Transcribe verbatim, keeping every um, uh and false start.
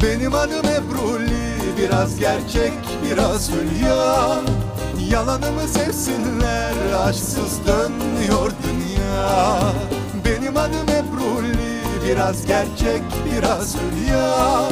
Benim adım Ebruli, biraz gerçek biraz hülya. Yalanımı sevsinler, aşksız dönmüyor dünya. Benim adım Ebruli, biraz gerçek biraz hülya.